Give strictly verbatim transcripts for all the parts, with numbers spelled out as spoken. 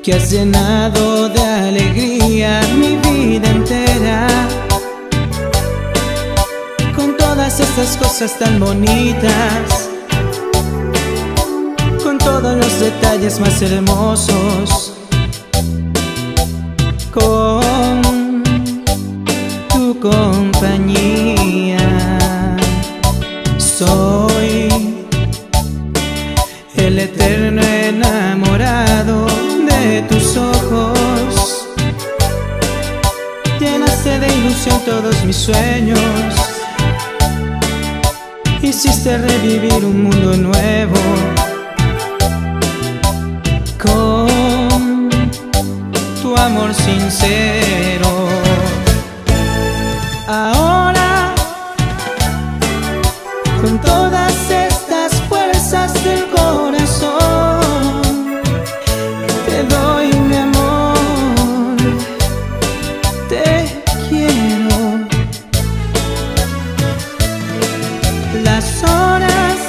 que has llenado de alegría mi vida entera. Con todas estas cosas tan bonitas, con todos los detalles más hermosos, con tu compañía. Soy el eterno enamorado de tus ojos. Llenaste de ilusión todos mis sueños. Hiciste revivir un mundo nuevo con tu amor sincero. Ahora, con todas estas fuerzas del corazón, te doy mi amor, te quiero. Las horas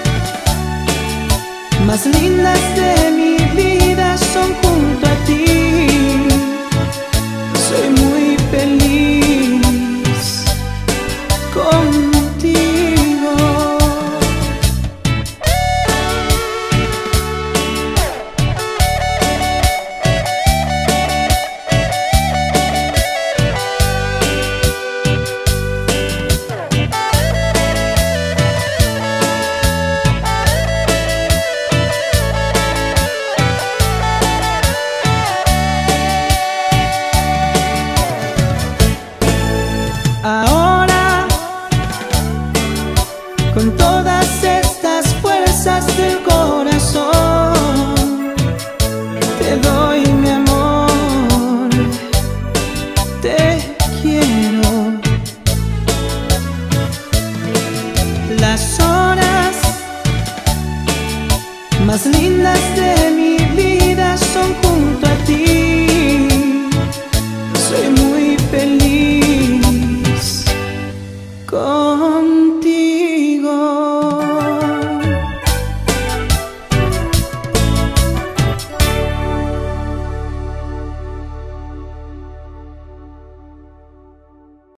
más lindas de mi vida son junto a ti. Soy muy feliz contigo. Ahora, con todas estas fuerzas del corazón, te doy mi amor, te quiero. Las horas más lindas de mi vida son junto a ti.